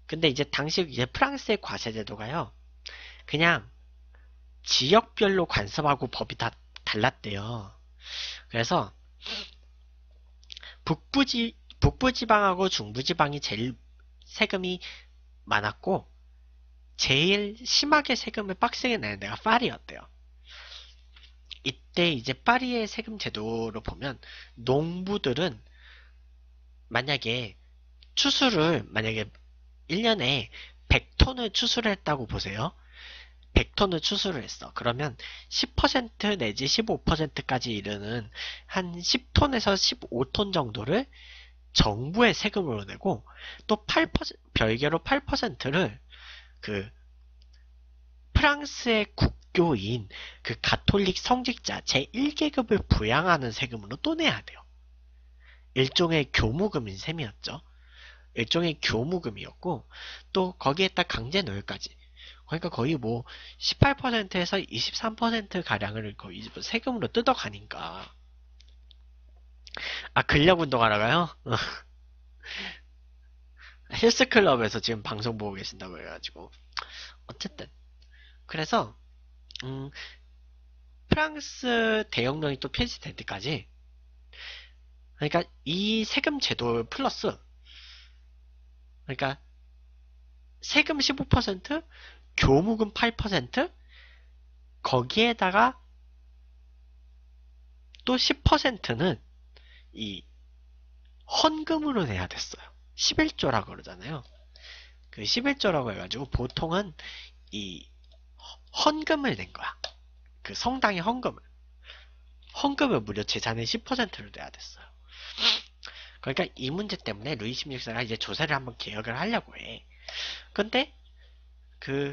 근데 이제 당시 이제 프랑스의 과세 제도가요. 그냥 지역별로 관습하고 법이 다 달랐대요. 그래서 북부지방하고 중부지방이 제일 세금이 많았고 제일 심하게 세금을 빡세게 내는 데가 파리였대요. 이때 이제 파리의 세금 제도로 보면 농부들은 만약에 만약에 1년에 100톤을 추수를 했다고 보세요. 100톤을 추수를 했어. 그러면 10% 내지 15%까지 이르는 한 10톤에서 15톤 정도를 정부의 세금으로 내고 또 8%, 별개로 8%를 그 프랑스의 국교인 그 가톨릭 성직자 제1계급을 부양하는 세금으로 또 내야 돼요. 일종의 교무금인 셈이었죠. 일종의 교무금이었고 또 거기에다 강제노역까지. 그러니까 거의 뭐 18%에서 23% 가량을 거의 세금으로 뜯어가니까. 아, 근력 운동하러 가요? 헬스클럽에서 지금 방송 보고 계신다고 해가지고. 어쨌든 그래서 프랑스 대혁명이 또 폐지될 때까지, 그러니까 이 세금 제도 플러스, 그러니까 세금 15%, 교무금 8%, 거기에다가 또 10%는 이 헌금으로 내야 됐어요. 11조라고 그러잖아요. 그 11조라고 해가지고 보통은 이 헌금을 낸 거야. 그 성당의 헌금을 무려 재산의 10%를 내야 됐어요. 그러니까 이 문제 때문에 루이 16세가 이제 조세를 한번 개혁을 하려고 해. 근데 그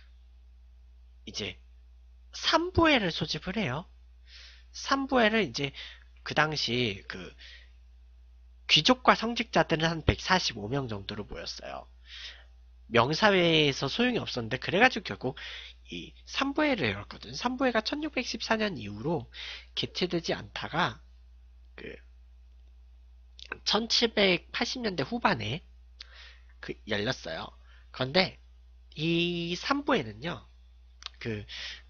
이제 삼부회를 소집을 해요. 삼부회를 이제 그 당시 그 귀족과 성직자들은 한 145명 정도로 모였어요. 명사회에서 소용이 없었는데 그래가지고 결국 이 삼부회를 열었거든. 삼부회가 1614년 이후로 개최되지 않다가 그 1780년대 후반에 그 열렸어요. 그런데 이 삼부회는요, 그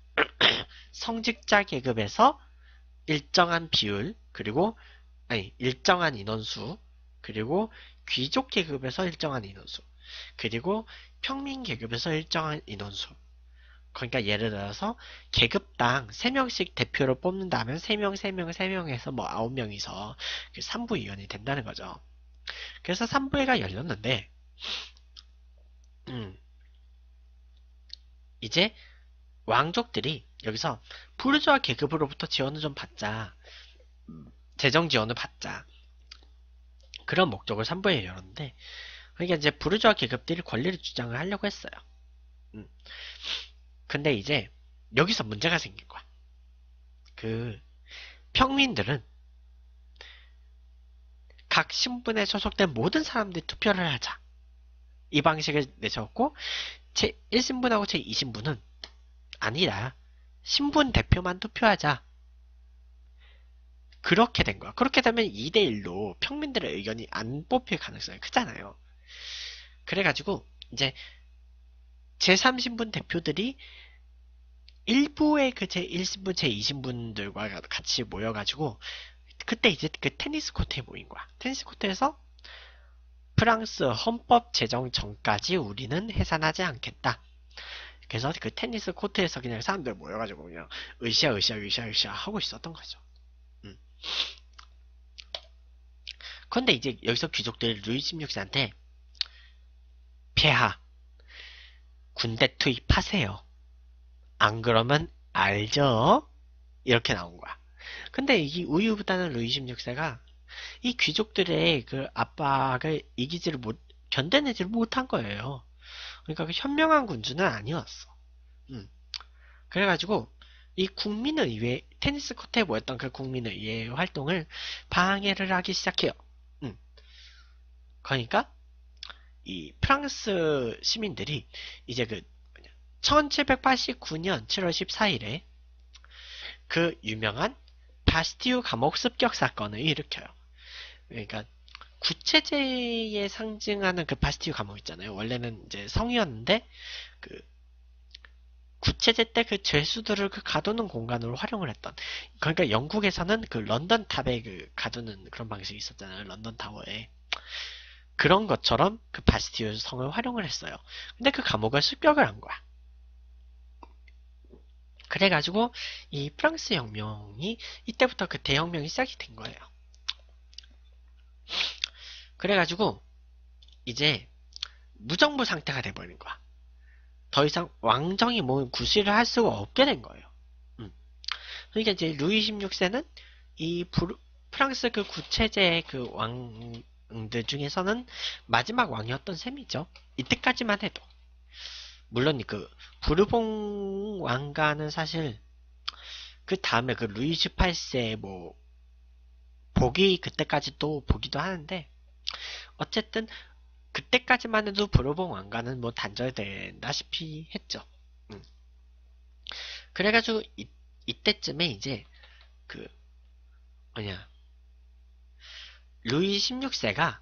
성직자 계급에서 일정한 비율, 그리고 일정한 인원수, 그리고 귀족 계급에서 일정한 인원수, 그리고 평민 계급에서 일정한 인원수. 그러니까 예를 들어서 계급당 3명씩 대표를 뽑는다면 3명, 3명, 3명에서 뭐 9명이서 그 3부위원이 된다는 거죠. 그래서 3부회가 열렸는데 이제 왕족들이 여기서 부르주아 계급으로부터 지원을 좀 받자, 재정 지원을 받자, 그런 목적을 3부회에 열었는데, 그러니까 이제 부르주아 계급들이 권리를 주장을 하려고 했어요. 근데 이제 여기서 문제가 생긴 거야. 그 평민들은 각 신분에 소속된 모든 사람들이 투표를 하자, 이 방식을 내세웠고, 제 1신분하고 제 2신분은 아니라 신분 대표만 투표하자, 그렇게 된 거야. 그렇게 되면 2대1로 평민들의 의견이 안 뽑힐 가능성이 크잖아요. 그래가지고 이제 제3신분 대표들이 일부의 그 제1신분, 제2신분들과 같이 모여가지고 그때 이제 그 테니스 코트에 모인 거야. 테니스 코트에서 프랑스 헌법 제정 전까지 우리는 해산하지 않겠다. 그래서 그 테니스 코트에서 그냥 사람들 모여가지고 그냥 으쌰 하고 있었던 거죠. 그런데 이제 여기서 귀족들이 루이 16세한테 폐하, 군대 투입하세요. 안 그러면 알죠? 이렇게 나온 거야. 근데 이 우유부단한 루이 16세가 이 귀족들의 그 압박을 견뎌내지를 못한 거예요. 그러니까 그 현명한 군주는 아니었어. 그래가지고 이 국민의회, 테니스 코트에 모였던 그 국민의회 활동을 방해를 하기 시작해요. 그러니까 이 프랑스 시민들이 이제 그 1789년 7월 14일에 그 유명한 바스티유 감옥 습격 사건을 일으켜요. 그러니까 구체제에 상징하는 그 바스티유 감옥 있잖아요. 원래는 이제 성이었는데 그 구체제 때 그 죄수들을 그 가두는 공간으로 활용을 했던. 그러니까 영국에서는 그 런던 탑에 그 가두는 그런 방식이 있었잖아요. 런던 타워에. 그런 것처럼 그 바스티유 성을 활용을 했어요. 근데 그 감옥을 습격을 한 거야. 그래가지고 이 프랑스 혁명이 이때부터 그 대혁명이 시작이 된 거예요. 그래가지고 이제 무정부 상태가 돼버린 거야. 더 이상 왕정이 뭐 구실을 할 수가 없게 된 거예요. 그러니까 이제 루이 16세는 이 프랑스 그 구체제 그 왕들 중에서는 마지막 왕이었던 셈이죠. 이때까지만 해도. 물론 그 부르봉 왕가는 사실 그 다음에 그 루이 18세 뭐 복이 그때까지 또 보기도 하는데 어쨌든 그때까지만 해도 부르봉 왕가는 뭐 단절된다시피 했죠. 그래가지고 이때쯤에 이제 그 뭐냐 루이 16세가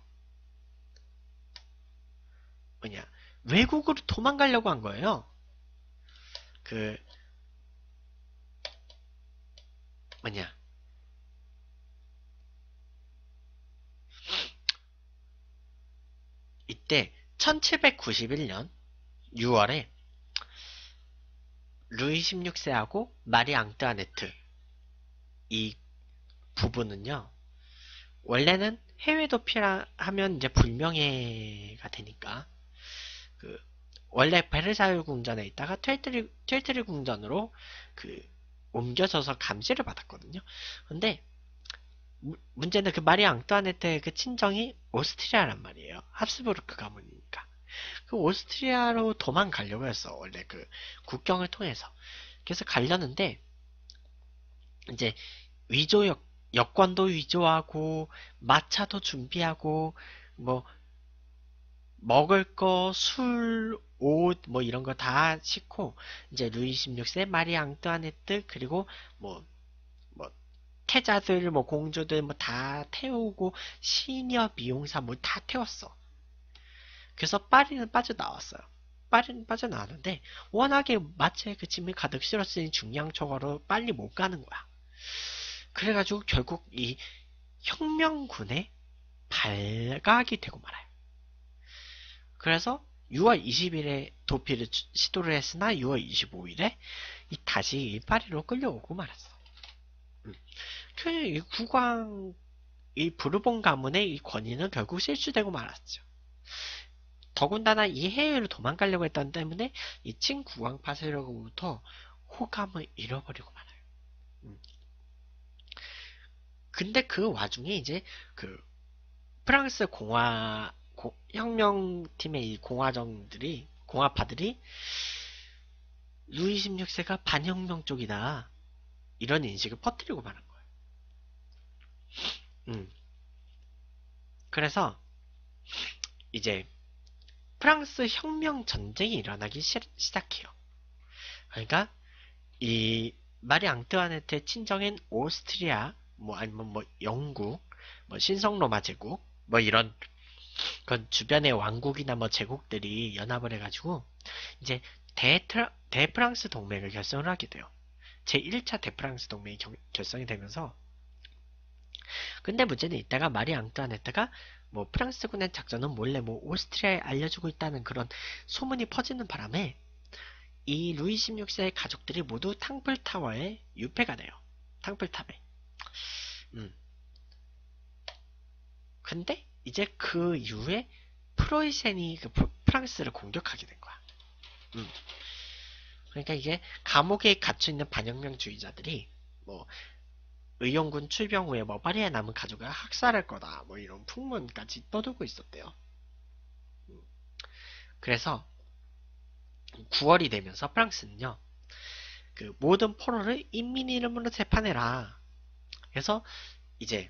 뭐냐 외국으로 도망가려고 한 거예요. 그 뭐냐 이때 1791년 6월에 루이 16세하고 마리 앙뚜아네트 이 부부는요 원래는 해외 도피하면 이제 불명예가 되니까 그 원래 베르사유 궁전에 있다가 퀼트리 궁전으로 그 옮겨져서 감시를 받았거든요. 근데 문제는 그 마리 앙뚜아네트의 그 친정이 오스트리아란 말이에요. 합스부르크 가문이니까. 그 오스트리아로 도망가려고 했어. 원래 그 국경을 통해서. 그래서 가려는데 이제 여권도 위조하고 마차도 준비하고 뭐 먹을 거, 술, 옷, 뭐 이런 거 다 싣고 이제 루이 16세, 마리 앙뚜아네트 그리고 뭐 태자들, 뭐 공주들 뭐 다 태우고 시녀, 미용사 뭐 다 태웠어. 그래서 파리는 빠져나왔어요. 파리는 빠져나왔는데 워낙에 마차에 그 짐을 가득 실었으니 중량초과로 빨리 못 가는 거야. 그래가지고 결국 이 혁명군의 발각이 되고 말아요. 그래서 6월 20일에 도피를 시도를 했으나 6월 25일에 다시 파리로 끌려오고 말았어. 이 국왕, 이 부르봉 가문의 이 권위는 결국 실추되고 말았죠. 더군다나 이 해외로 도망가려고 했던 때문에 이 친국왕 파세로부터 호감을 잃어버리고 말아요. 근데 그 와중에 이제 그 프랑스 혁명팀의 이 공화파들이 루이 16세가 반혁명 쪽이다. 이런 인식을 퍼뜨리고 마는 거예요. 그래서 이제 프랑스 혁명 전쟁이 일어나기 시작해요. 그러니까 이 마리 앙뚜아네트의 친정인 오스트리아, 뭐 아니면 뭐 영국, 뭐 신성로마 제국, 뭐 이런 그런 주변의 왕국이나 뭐 제국들이 연합을 해가지고 이제 대프랑스 동맹을 결성을 하게 돼요. 제1차 대프랑스 동맹이 결성이 되면서 근데 문제는 이따가 마리 앙뚜아네트가 뭐 프랑스군의 작전은 몰래 뭐 오스트리아에 알려주고 있다는 그런 소문이 퍼지는 바람에 이 루이 16세의 가족들이 모두 탕플타워에 유폐가 돼요. 탕플탑에. 근데 이제 그 이후에 프로이센이 그 프랑스를 공격하게 된 거야. 그러니까 이게 감옥에 갇혀있는 반혁명주의자들이 뭐 의용군 출병 후에 뭐 파리에 남은 가족을 학살할 거다 뭐 이런 풍문까지 떠돌고 있었대요. 그래서 9월이 되면서 프랑스는요 그 모든 포로를 인민 이름으로 재판해라. 그래서 이제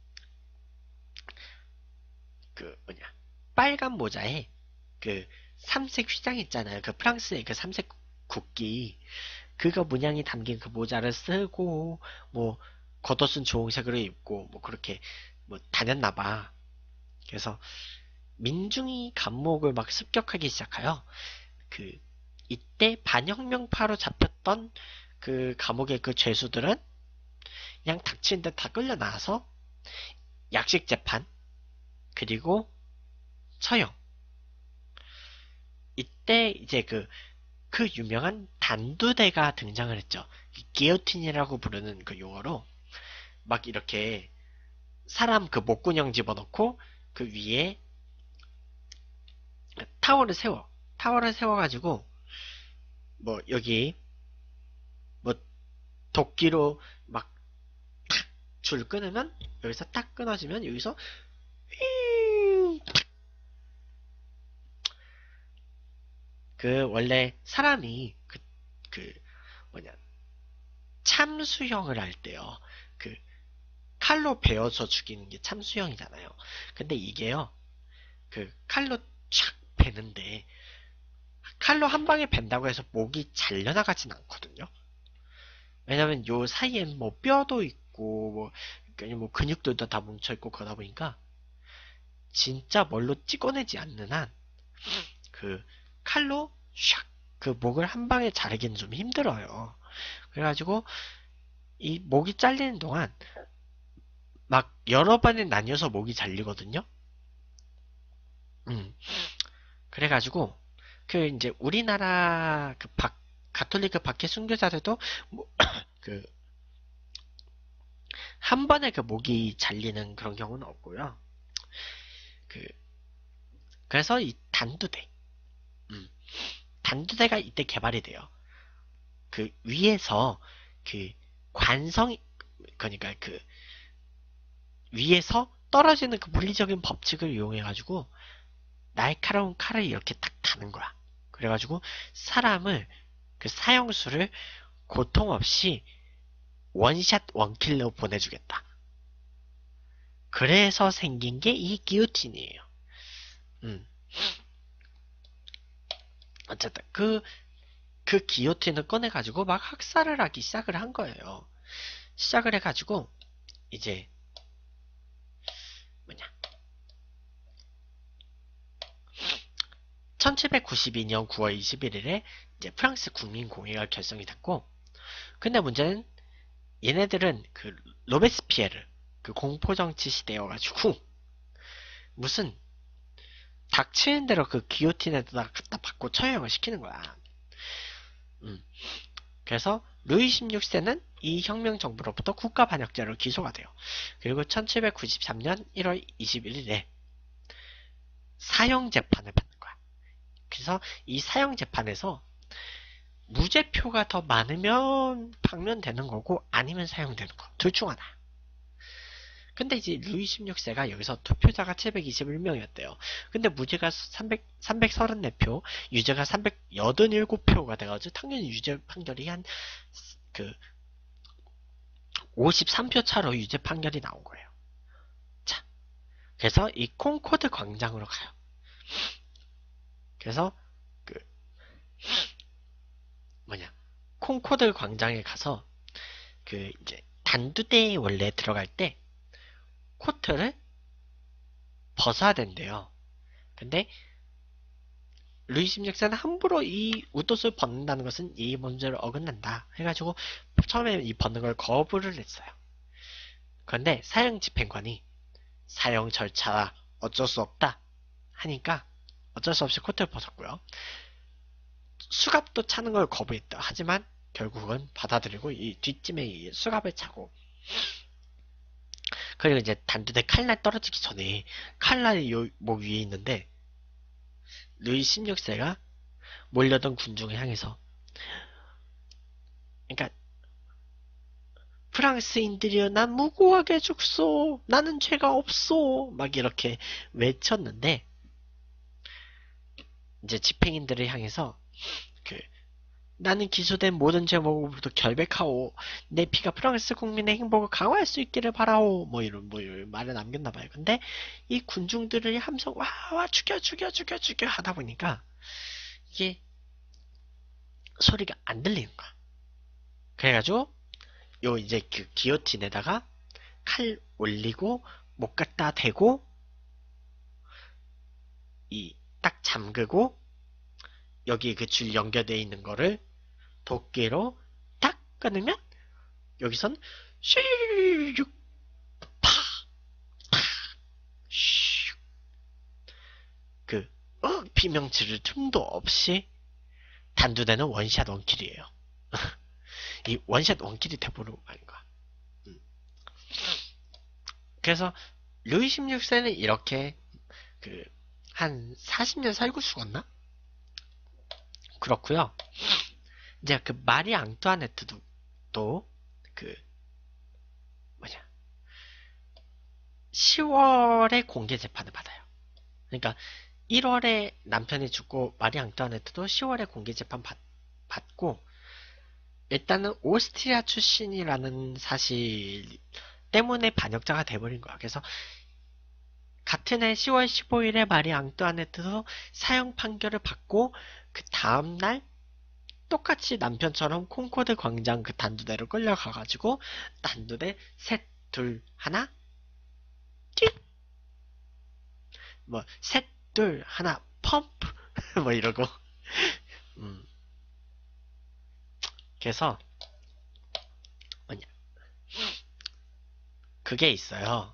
그 빨간 모자에 그 삼색 휘장 있잖아요. 그 프랑스의 그 삼색 국기 그거 문양이 담긴 그 모자를 쓰고 뭐 겉옷은 주홍색으로 입고 뭐 그렇게 뭐 다녔나봐. 그래서 민중이 감목을 막 습격하기 시작하여 그 이때 반혁명파로 잡혔던 그 감옥의 그 죄수들은 그냥 닥치는 데 다 끌려 나와서 약식 재판 그리고 처형. 이때 이제 그 유명한 단두대가 등장을 했죠. 기요틴이라고 부르는 그 용어로 막 이렇게 사람 그 목구녕 집어넣고 그 위에 타워를 세워. 타워를 세워가지고 뭐 여기 뭐 도끼로 막 줄 끊으면 여기서 딱 끊어지면 여기서 그 원래 사람이 그 뭐냐 참수형을 할 때요. 그 칼로 베어서 죽이는 게 참수형이잖아요. 근데 이게요. 그 칼로 촥 베는데 칼로 한 방에 벤다고 해서 목이 잘려나가진 않거든요. 왜냐면 요 사이엔 뭐 뼈도 있고 뭐 근육들도 다 뭉쳐있고 그러다 보니까 진짜 뭘로 찍어내지 않는 한 그 칼로 샥 그 목을 한 방에 자르기는 좀 힘들어요. 그래가지고 이 목이 잘리는 동안 막 여러 번에 나뉘어서 목이 잘리거든요. 그래가지고 그 이제 우리나라 그 가톨릭 박해 순교자들도 뭐 그 한 번에 그 목이 잘리는 그런 경우는 없고요. 그래서 이 단두대, 단두대가 이때 개발이 돼요. 그 위에서 그 관성, 그러니까 그 위에서 떨어지는 그 물리적인 법칙을 이용해가지고 날카로운 칼을 이렇게 딱 다는 거야. 그래가지고 사람을 그 사형수를 고통 없이 원샷 원킬로 보내주겠다. 그래서 생긴 게 이 기요틴이에요. 어쨌든 그 기요틴을 꺼내가지고 막 학살을 하기 시작을 한 거예요. 시작을 해가지고 이제 뭐냐 1792년 9월 21일에 이제 프랑스 국민공회가 결성이 됐고, 근데 문제는 얘네들은 그 로베스피에르 그 공포정치 시대여가지고 무슨 닥치는 대로 그 기요틴에다가 갖다 받고 처형을 시키는 거야. 그래서 루이 16세는 이 혁명 정부로부터 국가 반역죄로 기소가 돼요. 그리고 1793년 1월 21일에 사형 재판을 받는 거야. 그래서 이 사형 재판에서 무죄표가 더 많으면 방면되는 거고 아니면 사형되는 거. 둘 중 하나. 근데 이제 루이 16세가 여기서 투표자가 721명이었대요. 근데 무죄가 334표, 유죄가 387표가 돼가지고 당연히 유죄 판결이 한 그 53표 차로 유죄 판결이 나온 거예요. 자, 그래서 이 콩코드 광장으로 가요. 그래서 그 뭐냐 콩코드 광장에 가서 그 이제 단두대에 원래 들어갈 때 코트를 벗어야 된대요. 근데 루이 16세는 함부로 이 웃옷을 벗는다는 것은 이 문제를 어긋난다 해가지고 처음에 이 벗는 걸 거부를 했어요. 그런데 사형 집행관이 사형 절차라 어쩔 수 없다 하니까 어쩔 수 없이 코트를 벗었고요. 수갑도 차는 걸 거부했다. 하지만 결국은 받아들이고 이 뒷짐에 이 수갑을 차고, 그리고 이제 단두대 칼날 떨어지기 전에 칼날이 목 위에 있는데 루이 16세가 몰려든 군중을 향해서, 그러니까 프랑스인들이여 난 무고하게 죽소, 나는 죄가 없소, 막 이렇게 외쳤는데 이제 집행인들을 향해서 나는 기소된 모든 제목으로부터 결백하오. 내 피가 프랑스 국민의 행복을 강화할 수 있기를 바라오. 뭐 이런 말을 남겼나봐요. 근데 이 군중들의 함성 와 죽여 하다 보니까 이게 소리가 안 들리는 거야. 그래가지고 요 이제 그 기요틴에다가 칼 올리고 목 갖다 대고 딱 잠그고 여기 그 줄 연결되어 있는 거를 도끼로 딱 끊으면 여기선 슉 파, 슉 그 비명 지를 틈도 없이 단두대는 원샷 원킬이에요. 이 원샷 원킬이 돼버리고 말인 거야. 그래서 루이 16세는 이렇게 한 40년 살고 죽었나? 그렇고요. 이제 그 마리 앙뚜아네트도 또 10월에 공개 재판을 받아요. 그러니까 1월에 남편이 죽고 마리 앙뚜아네트도 10월에 공개 재판 받고 일단은 오스트리아 출신이라는 사실 때문에 반역자가 돼버린 거야. 그래서 같은 해 10월 15일에 마리 앙뚜아네트도 사형 판결을 받고 그 다음날 똑같이 남편처럼 콩코드 광장 그 단두대로 끌려가가지고 단두대 셋, 둘, 하나 띡! 뭐 셋, 둘, 하나 펌프 뭐 이러고 그래서 뭐냐 그게 있어요.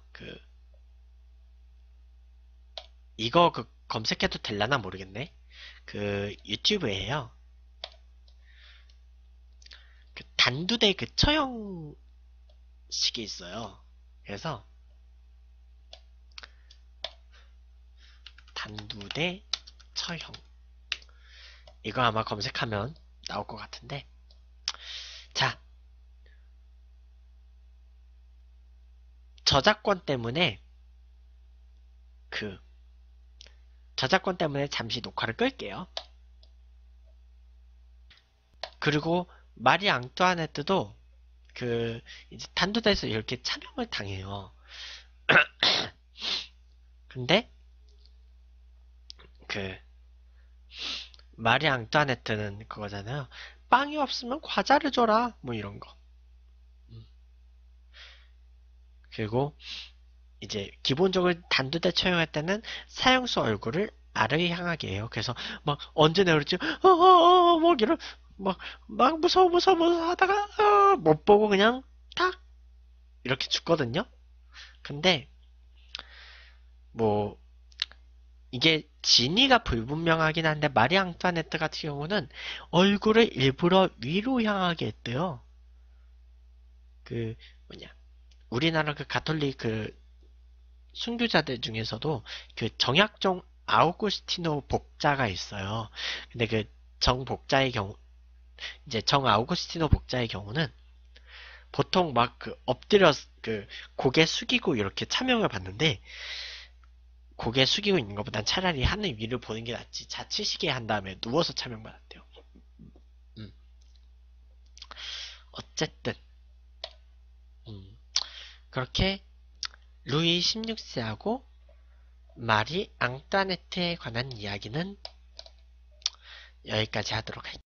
이거 검색해도 될라나 모르겠네. 유튜브에요. 단두대 처형식이 있어요. 그래서 단두대 처형 이거 아마 검색하면 나올 것 같은데 자 저작권 때문에 잠시 녹화를 끌게요. 그리고 마리 앙뚜아네트도 이제 단두대에서 이렇게 참형을 당해요. 근데 마리 앙뚜아네트는 그거잖아요. 빵이 없으면 과자를 줘라 뭐 이런 거. 그리고 이제 기본적으로 단두대 처형할 때는 사형수 얼굴을 아래에 향하게 해요. 그래서 막 언제 내려올지 막 이런 막 무서워 하다가 못 보고 그냥 탁 이렇게 죽거든요. 근데 뭐 이게 진위가 불분명하긴 한데 마리 앙뚜아네트 같은 경우는 얼굴을 일부러 위로 향하게 했대요. 우리나라 가톨릭 순교자들 중에서도 정약종 아우구스티노 복자가 있어요. 근데 정복자의 경우, 이제 정 아우구스티노 복자의 경우는 보통 막 엎드려 고개 숙이고 이렇게 참여를 받는데 고개 숙이고 있는 것보단 차라리 하늘 위를 보는 게 낫지. 자치시게 한 다음에 누워서 참여받았대요. 어쨌든 그렇게 루이 16세하고 마리 앙뚜아네트에 관한 이야기는 여기까지 하도록 할게요.